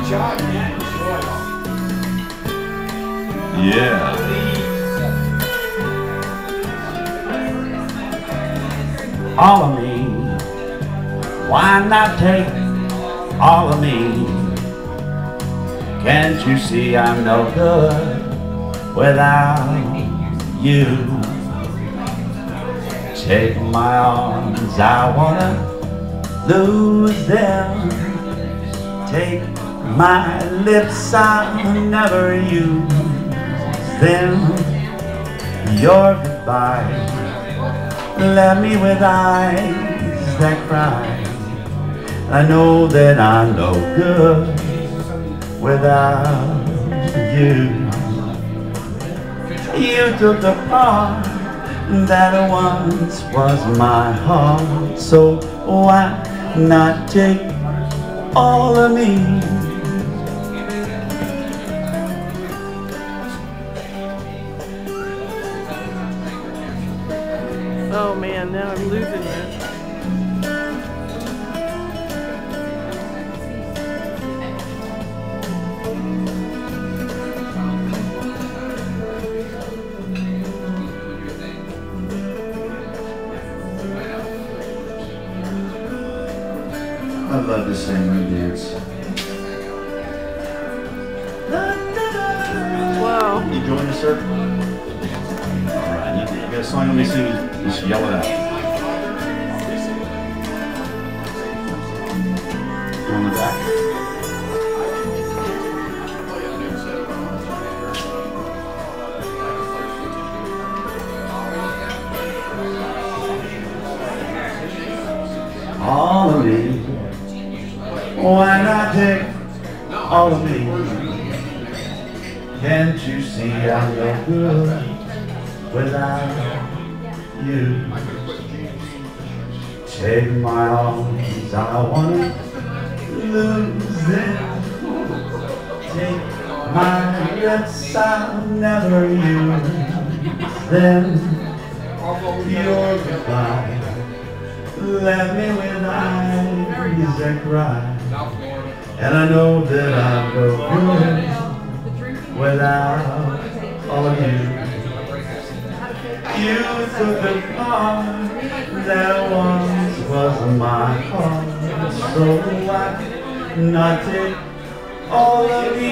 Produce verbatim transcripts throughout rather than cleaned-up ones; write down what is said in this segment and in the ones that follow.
job, man. Yeah. All of me, why not take all of me? Can't you see I'm no good without you? Take my arms, I wanna lose them. Take my lips, I'll never use them. Your goodbye left me with eyes that cry. I know that I'm no good without you. You took the part that once was my heart, so why not take all of me? Oh man, now I'm losing this. I love to sing and dance. Wow. You join the circle? Alright, you, you got a song, let me sing, just yell it out. On the back. All of me, why not take all of me? Can't you see I'm no good without you? Take my arms, I wanna lose them. Take my lips, I'll never use them. Your goodbye left me with eyes that cry, and I know that I'm no good without all of you. You took the part that once was my heart, so why not take all of me?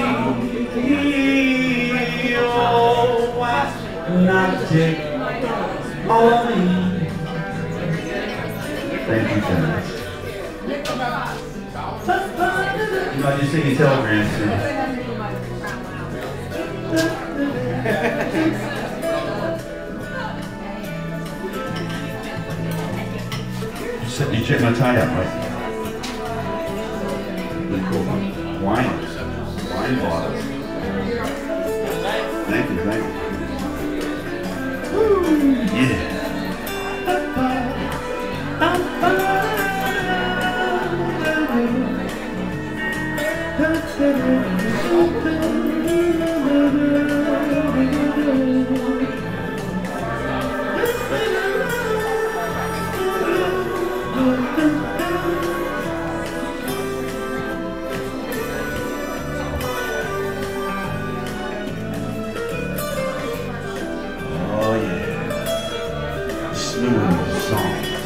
Oh, why not take all of me? Thank you, guys. You know, you're singing telegrams too. You said you checked my tie out, right? Really cool. Wine. Wine bottles. Thank you, thank you. Woo, yeah. Oh yeah, smooth song.